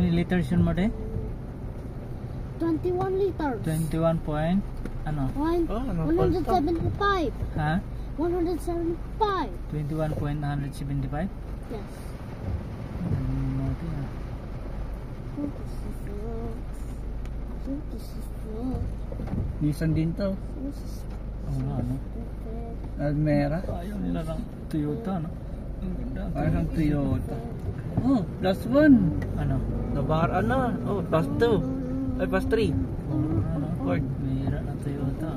many liters yun mo de? 21 liters. 21 point, ano? 175. Ha? 175. 21.175? Yes. Nissan din to. Oo nga, ano? Almera. Ayaw nila ng Toyota, no? Ang ganda. Parang Toyota. Oh, plus 1. Ano? Nabara na. Oh, plus 2. Ay, plus 3. Ano? Ford. Mayroon ng Toyota.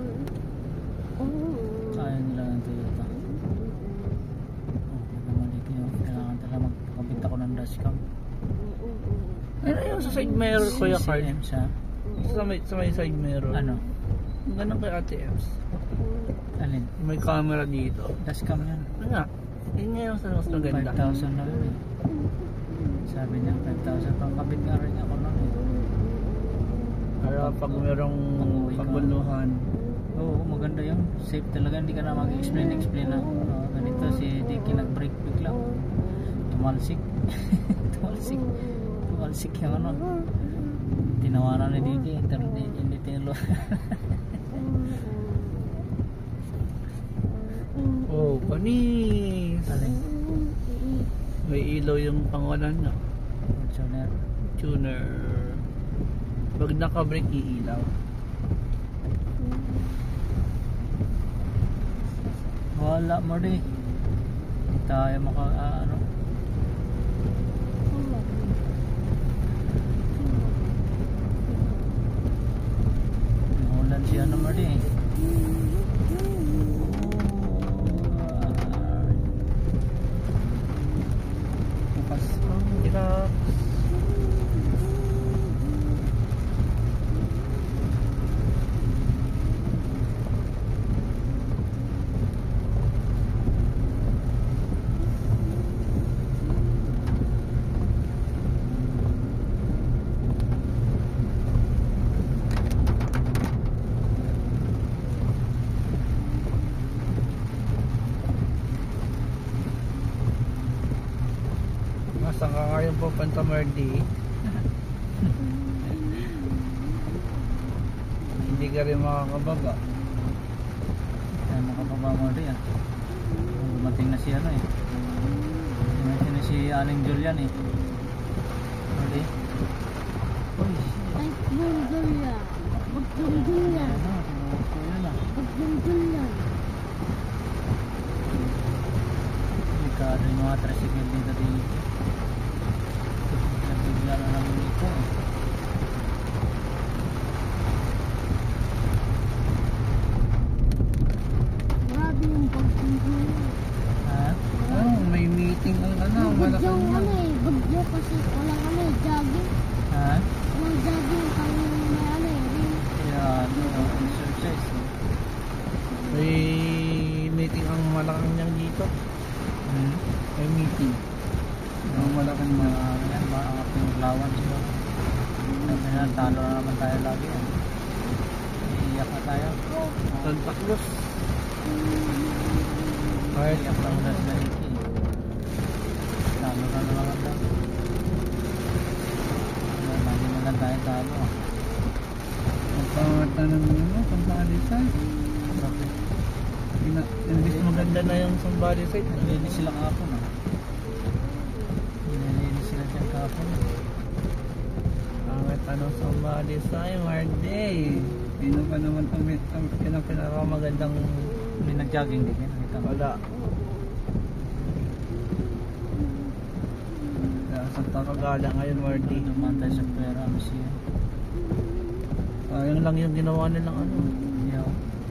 Ayaw nila ng Toyota. Okay naman dito yun. Kailangan talaga magpakabit ako ng dashcam. Ano yung sa side mirror, Kuya Carl? CCM siya. Sa may side mirror. Ano? Ang ganun kay Ate Ems. Alin? May camera dito. Dashcam yan. Ano nga? Yun nga yung mas maganda. 5,000 na yun eh. Sabi niya 5,000. Pangkabit nga rin ako nun eh. Para pag merong paguluhan. Oo, maganda yun. Safe talaga. Hindi ka na mag-explain na. Ganito si Dicky nag-break bigla. Tumalsik. Tumalsik yung ano. Tinawanan ni Dicky. Hindi tinalo. Oh, panis. Alin? May ilaw yung pangalan na. Fortuner. Tuner. Pag naka-brake, iilaw. Wala mo rin. Hindi tayo ano. Nahulan siya naman rin. Bukas. Hirap. Saan ka ngayon po, Pantamardi? Hindi ka rin makakababa. Kaya makababa mo rin ah. Dumating na si ano eh. Dumating na si Aling Julian eh. Ready? Uy. Ay, Julian. Julian. Ano? Kuya lang. Julian. Delikado yung mga tricycle dito dito. Nabigla na namin ito eh. Grabe yung pagpintuan. Ha? Oh, may meeting ang ano, Bagyong Malacanang. ano eh. Bagyo kasi walang ano eh. Jogging. Ha? Walang jogging. Kami may ano eh. Yan. Exercise eh. May meeting ang Malacanang dito. May meeting. Ang Malacanang. Yan ba ang ating lawan sila. Sabi na talo na naman tayo lagi eh. Iiyak na tayo. Santa Cruz. Kahit Iiyak lang na sila iki. Talo na naman daw. Lagi na lang tayo talo ah. magpangata ng ano, Sambali site. Bakit? Imbis maganda na yung Sambali site. Nilinis sila kahapon ah. Nilinis sila dyan kahapon. Pangit anong Sambali site, Marday. Sino pa naman ang pinakamagandang May nag-jogging din yan. Nakita mo. wala. Santa Cagala ngayon, Marday. Dumaan tayo sa Pera Museum. Sayang lang yung ginawa nilang ano. Yeah.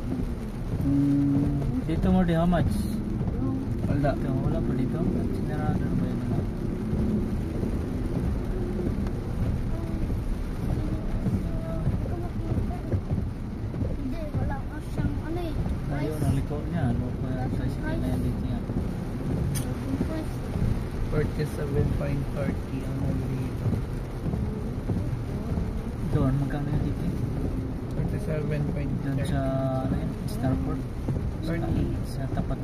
Dito mo di how much? Wala. Dito, wala pa dito. Sinarado na ba yun? Hindi, wala ka siyang ano eh. Ayun, ang liko niya. Ano pa yung tricycle na yan dito yan? 47.30 ang dito. Doon, magkano yan dito? 47.30. Doon sa ano yan? Starport. 30. Sa tapat ng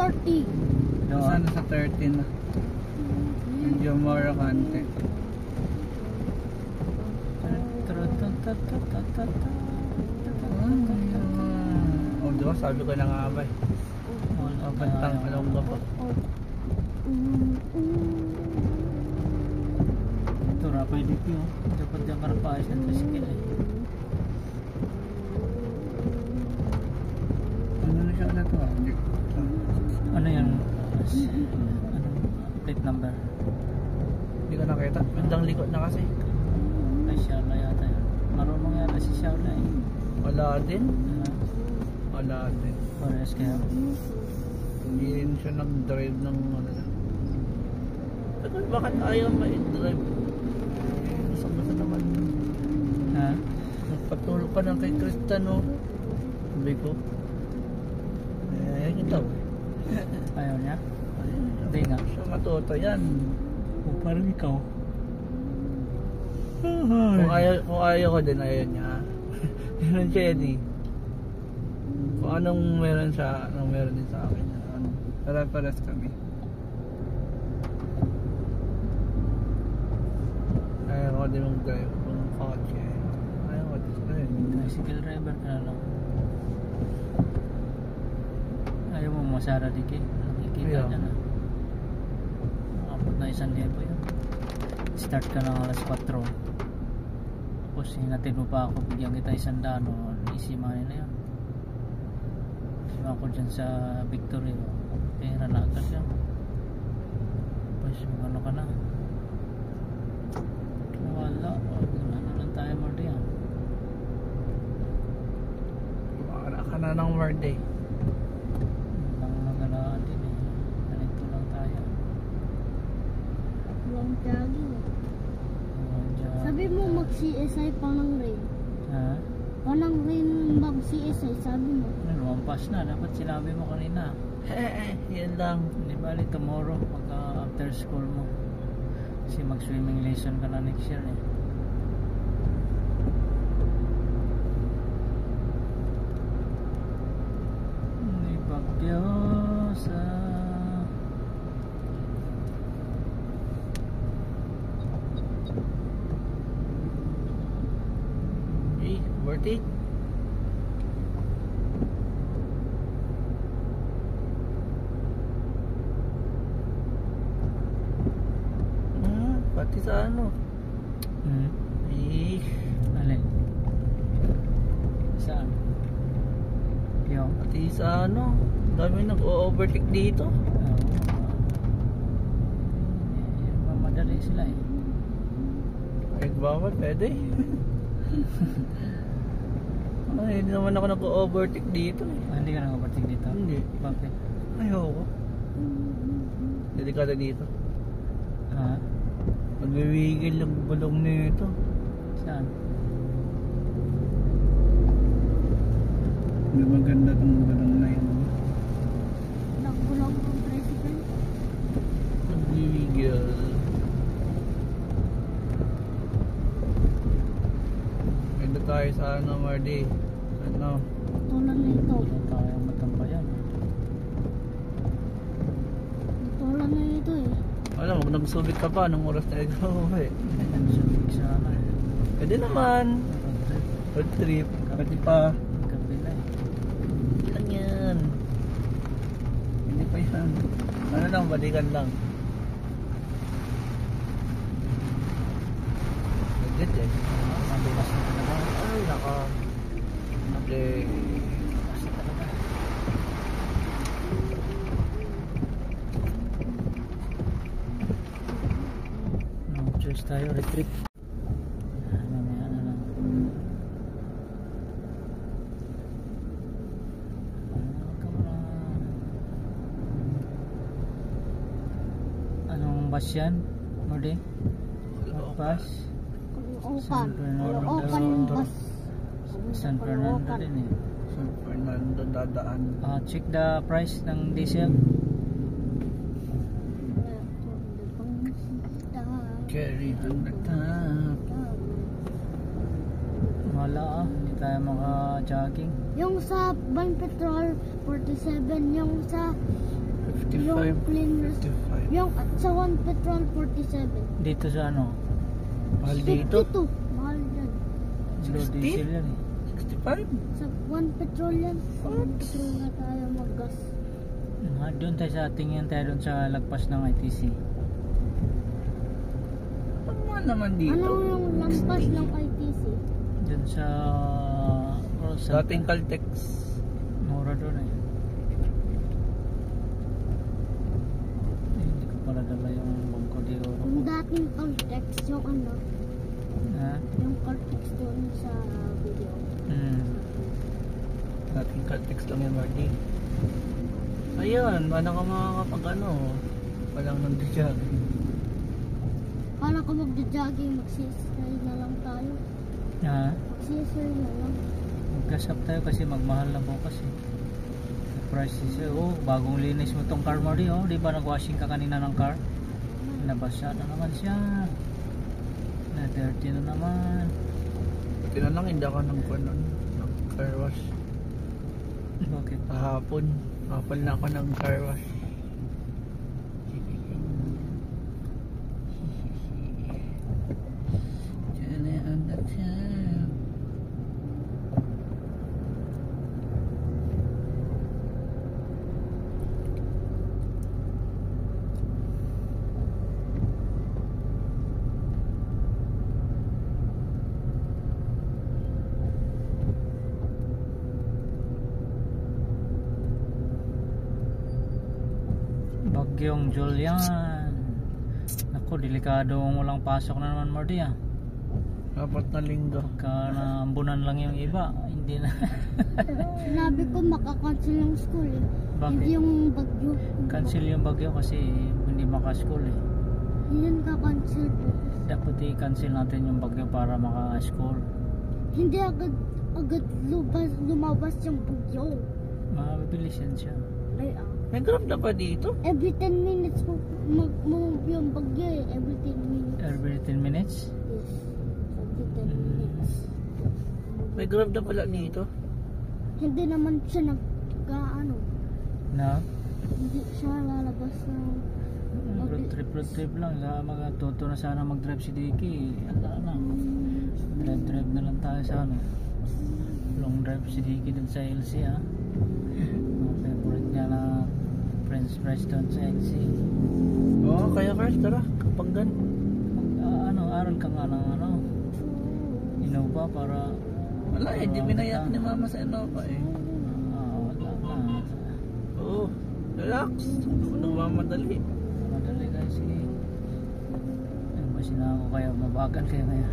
47.30. doon. Sana sa 13 na. Medyo more kante. Oh, diba? Sabi ko na nga ba eh. Mabantang along ka pa. Ito, rapay dito yun. Dapat dyan karapayos ng tricycle eh. Ano na siya na to? Ano yan? Ano? Plate number? Hindi ko nakita. Bandang likod na kasi. Ay, Shaula yata yun. Marunong yata si Shaula eh. Wala din. Ah, Wala din. Parehas kaya. Hindi rin siya nag-drive ng ano na. Bakit ayaw ma-drive? Basta naman. Ha? Nagpatulog pa ng kay Tristan oh. Sabi ko. Ayaw niya daw. Ayaw niya? Hindi nga. Siya matuto yan. Oh, parang ikaw. Kung ayaw ko din, ayaw niya. Yun siya yan eh. Kung anong meron siya, anong meron din sa akin. Para-paras kami. Ayaw ko din mag-drive ng kotse. Ayaw ko din. Tricycle driver ka na lang. Ayaw mo masara dike. Nakikita Yeah. niya na. Makapot na 1,000 yun. Start ka ng alas 4. Tapos hinatin mo pa ako. Bigyan kita 100. Easy money na yun. Sima ko dyan sa Victory. Pera na agad yan. Tapos ano ka na. Wala. Ano lang tayo mo diyan. Wala ka na ng birthday. Lang nagalaan din eh. Ganito lang tayo. Long jogging. Diyan. Sabi mo mag-CSI pa ng rain. Ha? Pa ng rain mag-CSI, sabi mo. Ano, lumampas na. Dapat sinabi mo kanina. Yan lang. Hindi bali tomorrow pagka after school mo. Kasi mag-swimming lesson ka na next year eh. May bagyo sa... Hey, birthday. Pati sa ano. Eh, Alin? Saan? Yung? pati sa ano. Dami nag-overtake dito. Mamadali sila eh. Kahit bawal, pwede. Ay, hindi naman ako nag-overtake dito eh. Ah, hindi ka nang-overtake dito? Hindi. Bakit? Ayoko. Delikado dito. Ha? Magwiwigil yung gulong nito. Saan? Hindi maganda itong gulong na yun. Nagulong ng tricycle. Magwiwigil. Ganda tayo sa ano, Mardy. Ano? Tulad nito. Wala tayong matambayan. Tulad na ito eh. Alam mo, kung nagsubit ka pa, anong oras na ikaw eh. Sumig sana eh. Pwede naman. Road trip. Pwede pa. Ang kabila eh. Hindi lang yan. Hindi pa yan. Ano lang, balikan lang. Legit eh. Madulas na talaga. Ay, naka. Okay. Madulas na talaga. No choice tayo, retreat. Mamaya na lang. Anong bus yan? Mudi? Bus? Open. Fernando. Open yung bus. San Fernando din eh. San Fernando dadaan. Check the price ng diesel. Carry on the top. Wala hindi tayo maka-jogging. Yung sa Ban Petrol 47, yung sa 55. clean 55. yung sa One Petrol 47. Dito sa ano? Mahal dito. 52. Mahal dyan. Blue 60? diesel yan eh. 65? Sa 1 petrol yan. 1 petrol na tayo mag-gas. Doon tayo sa tingin tayo doon sa lagpas ng ITC. Ano nga naman dito? Ano yung lampas ng ITC? Doon sa Dating Caltex. mura doon eh. Hindi ko pala dala yung Bangko de Oro. Yung dating Caltex, yung ano, Ha? yung Caltex doon sa video. Dating Caltex lang yung Marty. Ayun, paano ka makakapag ano? Walang nandijag. Kala ko magja-jogging, magsisray na lang tayo. Ha? Magsisray na lang. Magkasap tayo kasi magmahal na bukas eh. The price is oh, bagong linis mo tong car mo di oh. Di ba nag-washing ka kanina ng car? Nabasa na naman siya. Na dirty na naman. Buti na lang hindi ako ng car wash. Bakit? Kahapon. Kapal na ako ng car wash. Bagyong Julian. Naku, delikadong walang pasok na naman Marty ah. 4 na linggo. Pagka naambunan lang yung iba, hindi na. Sinabi ko makakancel yung school eh. Bakit? Hindi yung bagyo. Cancel yung bagyo kasi hindi maka-school eh. Yun kakancel po. Dapat i-cancel natin yung bagyo para maka-school. Hindi agad lumabas yung bagyo. Mabilis yan siya. Ay May grab na ba dito? every 10 minutes mag-move yung bagyo eh. Every 10 minutes. Every 10 minutes? Yes. Every 10 minutes. May grab na pala dito. Hindi naman siya nag-ano. Na? Hindi siya lalabas ng Road trip lang. Mga toto na sana mag-drive si Dicky. Ala na. Drive na lang tayo sa ano. Long drive si Dicky dun sa LC ha. Mga favorite niya na French fries doon sa LC. Oo, kaya first tara. Kapanggan. Aral ka nga ng Innova para Wala eh, di binayak ni mama sa Innova eh. wala na. Oo, relax. Nagmamadali. Madali kasi ano ba sinako kaya mabagal kaya kaya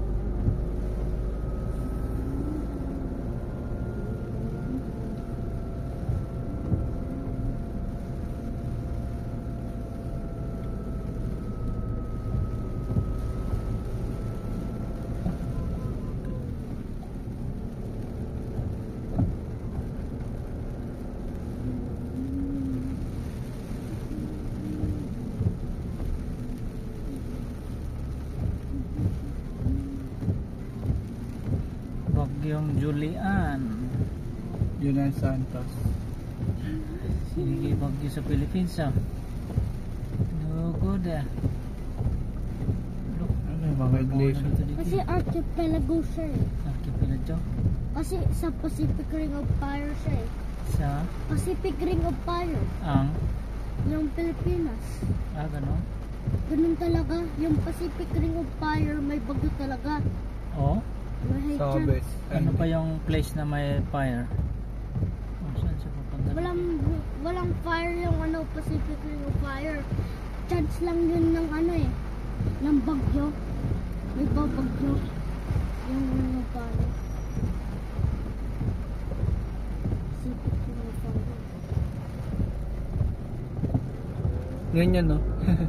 Bagyong Julian. Julian Santos. Sige bagyo sa Philippines ah. No good ah. Look, Ano yung mga glacier? Kasi archipelago siya eh. Archipelago Kasi sa Pacific Ring of Fire siya eh. sa Pacific Ring of Fire. ang Yung Pilipinas. gano'n. Ganun talaga. Yung Pacific Ring of Fire may bagyo talaga. Oh, May high Sabi. chance. ano pa yung place na may fire? Oh, saan siya pupunta? Walang fire yung ano Pacific Ring of Fire. Chance lang yun ng ano eh. Ng bagyo. May babagyo. Yung Ring of Fire. Pacific Ring of Fire. Ganyan no?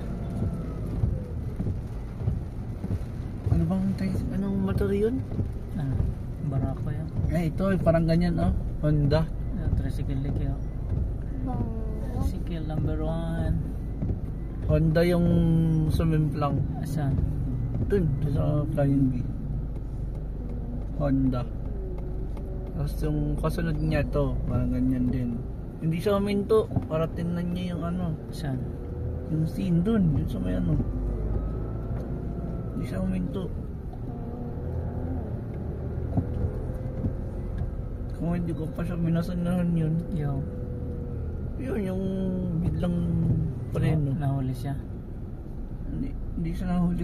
Ano bang anong motor yun? Ano? Barako yan. Ito parang ganyan no? Honda. Tricycle like yun. Bang. Tricycle number 1. Honda yung sumimplang. Asan? Dun sa Flying B. Honda. Tapos yung kasunod niya to, parang ganyan din. Hindi siya huminto para tingnan niya yung ano, Asan? yung scene dun, yun sa may ano. Hindi siya huminto. Kung hindi ko pa siya minasanahan yun. Yo. Yun, yung biglang preno. Nahuli siya. Hindi siya nahuli.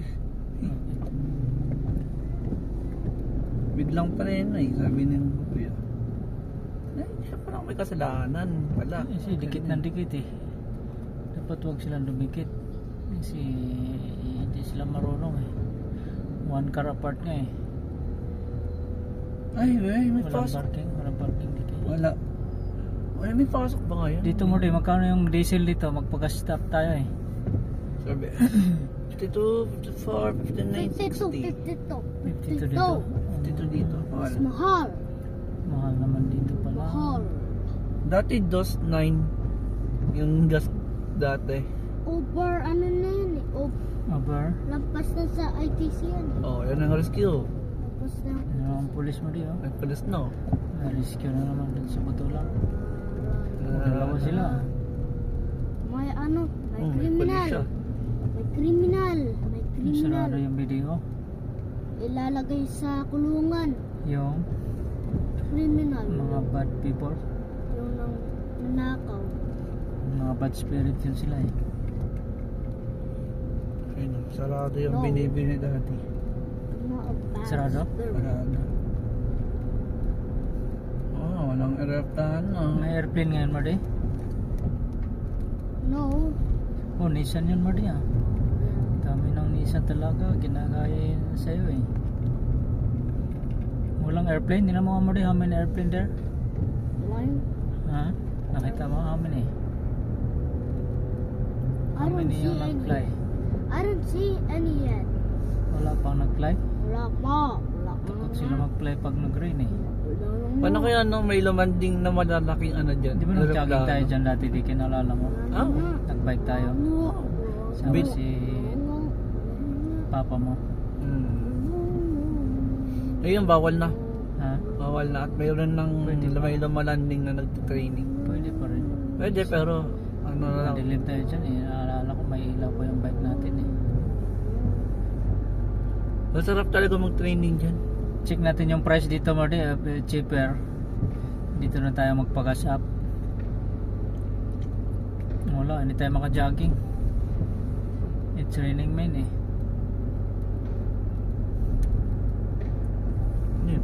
Biglang preno eh, sabi ni Kuya. Siya parang may kasalanan. Wala. Kasi dikit ng dikit eh. Dapat huwag silang dumikit. Kasi hindi sila marunong eh. One car apart nga eh. Ay, may Walang pasok. parking. Walang parking dito. Wala. Ay, may pasok ba ngayon? Dito mo rin, magkano yung diesel dito? Magpaka-stop tayo eh. Sabi. 52, 54, 59, 60. 52. 52 dito. 52 dito. Mas Wala. mahal. Mahal naman dito pala. Mahal. Dati DOS 9 yung gas dati. Over ano na yun eh. Over. Lampas na sa ITC yan eh. Oh, yan ang rescue. Lampas na. Ano ang pulis mo diyo? Nagpalis no. Na-rescue na naman dun sa Butulan. Dalawa sila. May ano, may Oh, may kriminal. pulis siya. May kriminal. May kriminal. Sarado yung video. Ilalagay sa kulungan. Yung Kriminal. mga bad people. Yung nang nanakaw. Mga bad spirit yun sila eh. Ayun, sarado yung No. binibini dati. Mga bad Sarado? spirit. Sarado. Oh, walang eruptahan no. May airplane ngayon mo di? No. Oh, Nissan yun mo di ah. Dami ng Nissan talaga. Ginagaya yun sa'yo eh. Walang airplane? Hindi na mo di. How many airplane there? One. Ha? Nakita mo how many? I How don't many see yung any. nag-fly? I don't see any yet. Wala pang nag-fly? Wala pa. Wala pa. Takot sila mag-fly pag nag-rain eh. Paano kaya no, may lumanding na malalaking ano dyan? Di ba nag-jogging tayo dyan dati? Di kinalala mo? Ah, Nag-bike tayo. Sabi si papa mo. Ayun, bawal na. Ha? Bawal na. At mayroon ng Pwede pa. may lumalanding na nag-training. Pwede pa rin. Pwede, pero ano na lang. Madilim tayo dyan eh. Naalala ko may ilaw pa yung bike natin eh. Masarap talaga mag-training dyan. Check natin yung price dito Marty. Cheaper. Dito na tayo magpagas up. Wala, hindi tayo maka-jogging. It's raining man eh. Yun.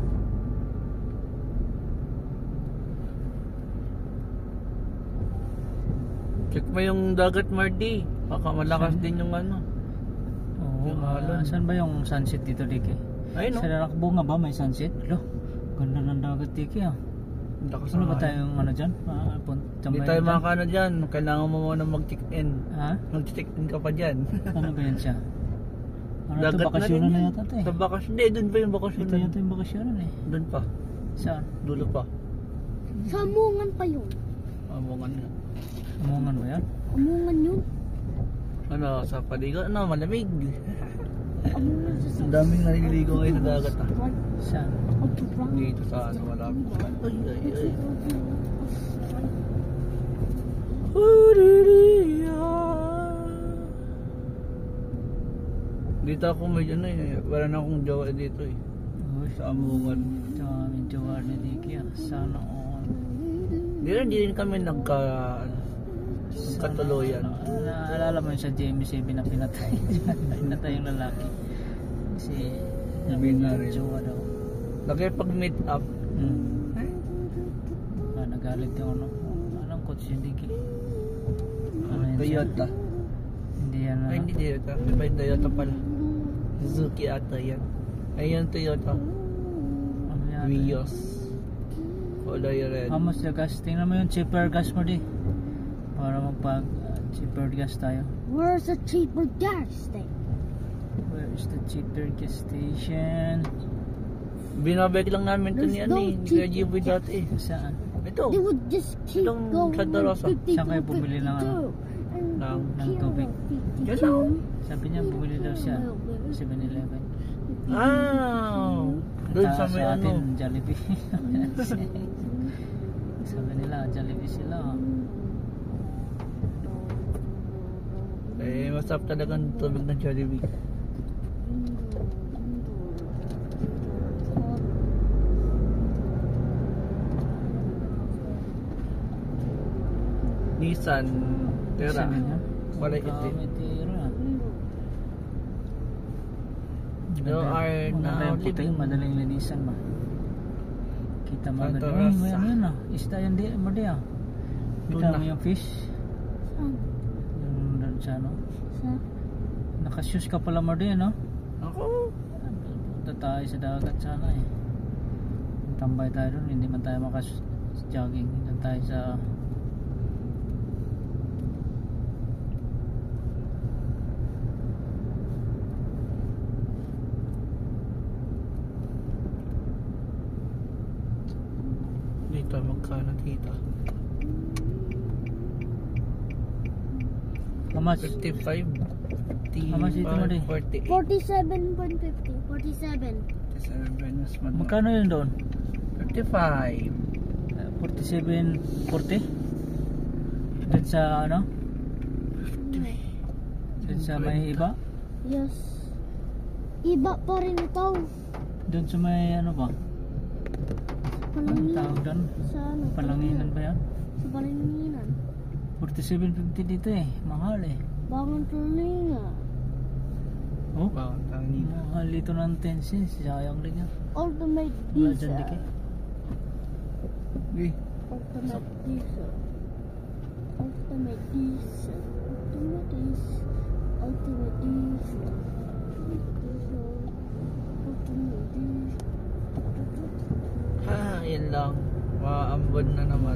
Check mo yung dagat, Marty. Baka malakas din yung ano. Oo, Yung alon. saan ba yung sunset dito Diki? Ayun, no? Sa Rakbunga ba may sunset? Lo, ganda ng dagat Diki ah. Lakas Ano na ba nga tayong ano dyan? Hindi tayo makakano dyan. Kailangan mo muna mag-check-in. Ha? Mag-check-in ka pa dyan. Ano ba yan siya? Ano ito? Dagat na Bakasyonan rin na yan. yata ito eh. Sa bakasyon. Hindi, doon pa yung Ito bakasyon. yata yung bakasyonan eh. Doon pa. Saan? Dulo pa. Samungan pa yun. Amungan nga. Umungan ba yan? Amungan yun. Ano, sa paligo. Ano, malamig. Amungan sa Ang daming naliligo ngayon sa dagat ah. Saan? Dito sa ano, wala po. Ay, ay, ay. Dito ako may ano eh. Wala na akong jowa dito eh. Uy, Sa Amungan. daming jawar ni Diki ah. Sana all. Hindi rin kami nagkatuluyan. Naalala mo yun sa JMC na pinatay. Pinatay yung lalaki. Kasi Sabihin na rin. jowa daw. Lagi pag meet up. Nagalit yung ano. Anong coach yung Diki? Ano yun siya? Toyota. Hindi yan Ay, hindi Toyota. Iba yung Toyota pala. Suzuki ata yan. Ayun Toyota. Ano yan? Vios. Kulay red. How much the gas? Tingnan mo yung cheaper gas mo di. Para magpag cheaper gas tayo. Where's the cheaper gas station? Where is the cheaper gas station? Binabek lang namin ito ni There's ano no eh. Ni cheap Kuya Jiboy dati eh. Saan? Ito. They would just keep Itong going. Santa Rosa. 52, Saan kayo bumili ng ano? 52, and ng tubig? 52. Yan lang. Sabi niya bumili daw siya 7-Eleven. Ah. Doon sa may ano. atin Jollibee. Sabi nila Jollibee sila. Eh, masarap talaga ang tubig ng Jollibee. Nissan Terra. Isa ganyan. Walay May itim. tira. You are Maganda now yung puti, living. madaling linisan ba? Kita mo Santa agad. Rosa. May ano yun ah. Isda yan di mo di ah. Kita Tuna. mo yung fish. Saan? Yung doon sa ano. Sa? Nakashoes ka pala mo di no? Ako. Punta tayo sa dagat sana eh. Tambay tayo doon. Hindi man tayo makas-jogging. Doon tayo sa... Dito magkano dito? Kamas. 55. Kamas dito mo di? 48. 47.50. 47. 47 mas mag- Magkano yun doon? 55. 47.40? Doon sa ano? Doon sa may iba? Yes. Iba pa rin ito. Doon sa may ano ba? Anong tawag doon? Sa ano? Palanginan ba yan? Sa Palanginan. 47.50 dito eh. Mahal eh. Bangon tulinga. Oh? Bawang tangin. Mahal dito ng 10 cents. Sayang rin yan. Ultimate Wala dyan diesel. dike. Uy. Ultimate diesel. Ultimate diesel. Ultimate diesel. Ultimate diesel. Ultimate diesel. Yun lang. Maambon na naman.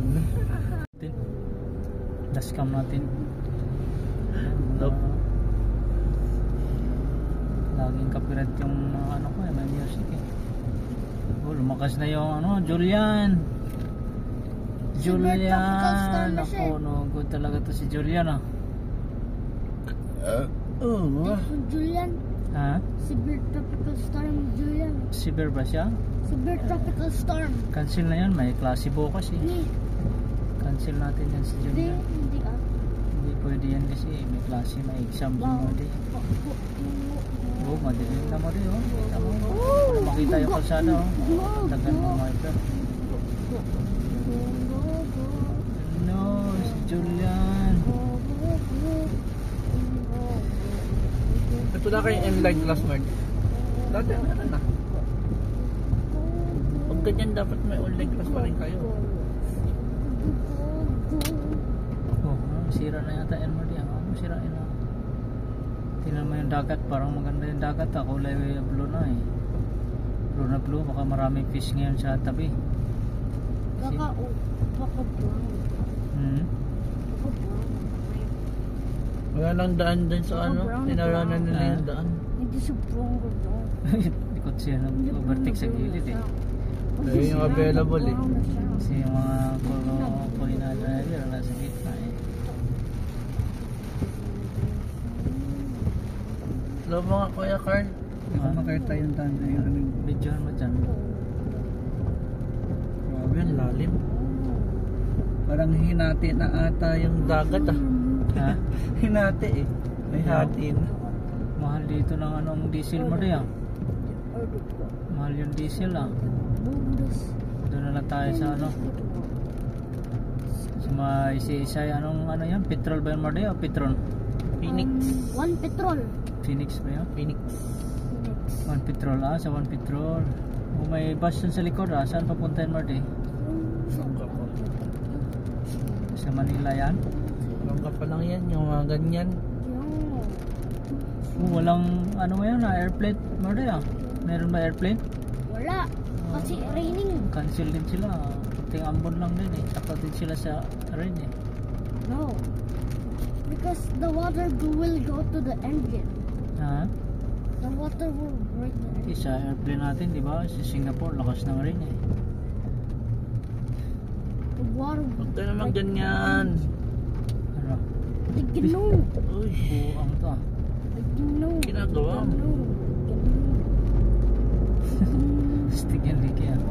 Dashcam natin. Nope. Laging copyright yung ano ko eh. May music eh. Oh, lumakas na yung ano. Julian. Super tropical storm Julian. na siya Ako, no. Good talaga to si Julian ah. Oo. Julian. Ha? Severe tropical storm Julian. Severe ba siya? Severe tropical storm. Cancel na yan. May klase bukas eh. Ni. Cancel natin yan si Hindi. Julian. Hindi ah. Hindi pwede yan kasi may klase, may exam sa Wow. mga di. Oh, madilim na mo di oh. Kita mo. Oh, Para makita yung kalsada oh. Tagan mo mga ito. No, si Julian. Ito na kayong M-Line classmate. Dati ano na. Pag ganyan dapat may online class pa rin kayo. Oh, sira na yata yan mo di. Ano sirain na? Tingnan mo yung dagat. Parang maganda yung dagat ah. Kulay blue na eh. Blue na blue. Baka maraming fish ngayon sa tabi. Kasi, Baka brown. hmm? Baka brown. Wala lang daan din sa ano. Tinaranan nila yung daan. Hindi siya brown ko brown. Likot siya ng overtake sa gilid eh. Ayun yung available eh. Kasi yung mga kuloy na driver wala sa gitna eh. Hello mga kuya Carl. Hindi ko makita yung daan na yung ano. Videohan mo dyan. Grabe ang lalim. Parang hinati na ata yung dagat ah. Ha? Hinati eh. May hatin. Mahal dito ng anong diesel mo rin ah. Mahal yung diesel ah. Doon na lang tayo sa ano. Sa mga isa-isa anong ano yan? Petrol ba yung mo rin o Petron? Phoenix. One petrol. Phoenix ba yan? Phoenix. One Petrol ah. Sa One Petrol. O may bus dun sa likod ah. Saan papunta yun mo rin? Langga pa. Sa Manila yan? Langga pa lang yan. Yung mga ganyan. Walang ano mo yan ah. Airplane mo rin ah. Meron ba airplane? Wala. Kasi raining. Cancel din sila. Puting ambon lang din eh. Sakta din sila sa rain eh. No. Because the water will go to the engine. Ha? The water will break the engine. Sa airplane natin, di ba? Sa Singapore, lakas ng rain eh. The water Huwag ka naman ganyan. Ano? the ginoo. Uy. Buang to ah. The ginoo. Ginagawa mo. Stick yan, Ricky ah.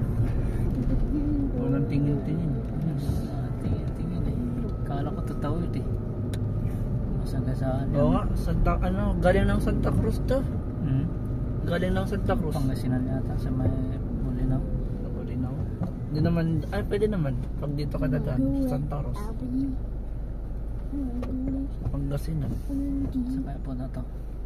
Walang tingin-tingin. Tingin eh. Kala ko tatawid eh. Masagasaan yan. Oo nga. Santa, ano, galing ng Santa Cruz to. Hmm? Galing ng Santa Cruz. Pangasinan yata sa may Bulinaw. Hindi naman, ay pwede naman. Pag dito ka dadaan, Santa Cruz. Pangasinan. Sa kaya po na to.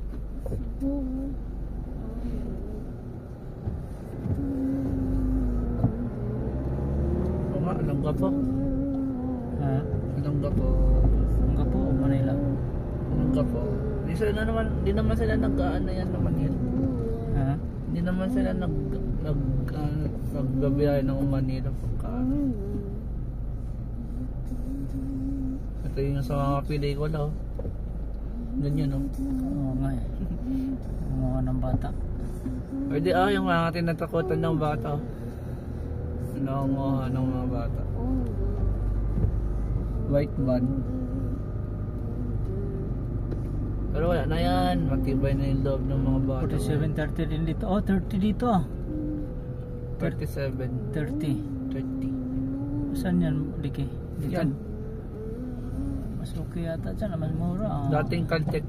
Oo nga, alam ka po. Ha? Alam ka po. Hanggang po o Manila? Alam ka po. Di naman sila nag-ano yan naman yun. Ha? Hindi naman sila nagbabiyahe ng Manila pagka. Ito yung sa mga pelikula oh. Ganyan oh. Oo nga eh. Ang mga ng bata. Pwede yung mga tinatakutan ng bata oh. Nangunguha ng mga bata. White van. Pero wala na yan. Matibay na yung loob ng mga bata. 47, 30 din dito. Oh, 30 dito ah. 37, 30. 30. Saan yan, Ricky? Dito? Yan. Mas okay yata dyan. Mas mura ah. Dating Caltex.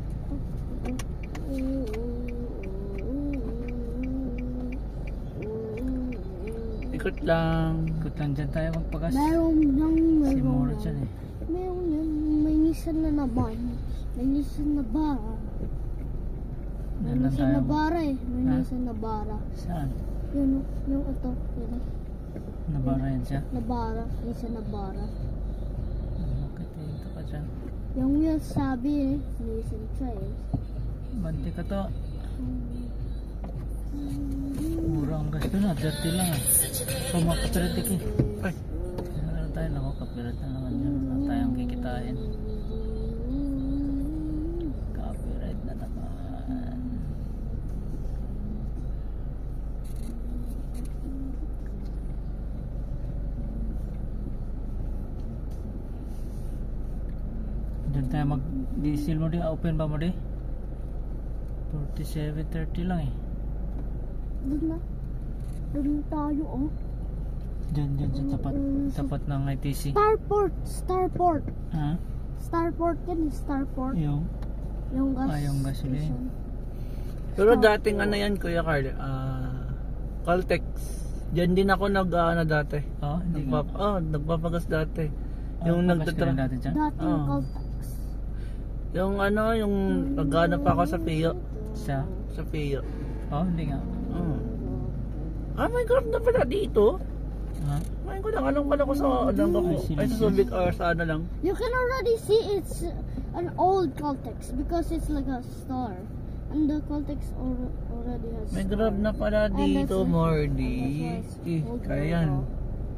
Ikot lang. Ikot lang dyan tayo magpagas. Meron lang, Si meron mura lang. dyan eh. Meron yan, may Nissan na naman. May Nissan na bara. May Yan lang Nissan na tayo. bara eh. May Ha? Nissan na bara. Saan? Yun, yung ito. Yun, Nabara yan siya. na bara. Nissan na bara. Bakit dito ka dyan? Yung yun sabi eh. Nissan Trails. Banti ka to. Mura ang gasto na. 30 lang ah. Pumakapirate eh. Ay, Ano tayo? Naku, copyright na naman yun. Wala tayong kikitain. Copyright na naman. Diyan tayo mag-diesel mo di. Open ba mo di? 47, 30 lang eh. Doon na. Doon tayo oh. Diyan sa tapat ng ITC. Starport. Ha? Starport yan, Starport. Yung Yung gas. yung gasoline. pero dating ano yan Kuya Carl, Caltex. Diyan din ako dati. Oh, hindi nga. Nagpapagas dati. Yung Pagas ka rin nagtatra. dati dyan? Dating Oh. Caltex. Yung yung naghanap ako sa Pio. Sa? Sa Pio. Oh, hindi nga. May grab na pala dito. Ha? Ngayon ko lang, alam ko sa ay sa Subic or sa ano lang. You can already see it's an old Caltex because it's like a star. And the Caltex already has May star. grab na pala And dito, that's- Mordy. that's why it's old Kaya yan. logo.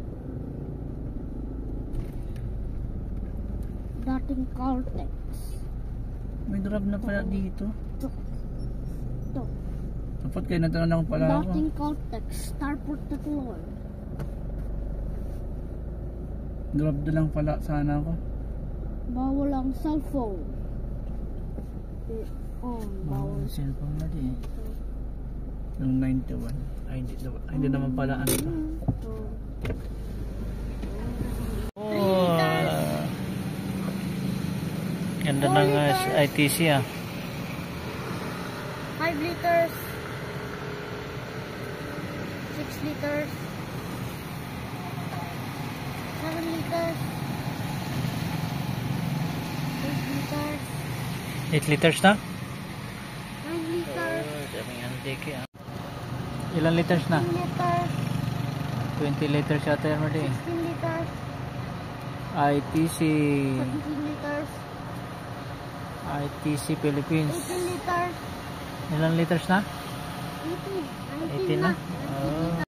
Dating Caltex. May grab na pala dito. Ito. Dapat kayo natanong pala ako. Dating Caltex. Starport na tuloy. Grab na lang pala sana ako. Bawal ang cellphone. Bawal Bawal. ang cellphone na di eh. Yung 91. Ay, hindi naman pala ano to. Oh, ganda ng ITC ah. 5 liters. 6 liters. 7 liters. 8 liters. 8 liters na? 9 liters. Daming handiki ah. Ilan liters na? 10 liters. 20 liters yata yan mo di eh. 16 liters. ITC 17 liters. ITC Philippines. 18 liters. Ilan liters na? 18. 18 na? 19 Oh.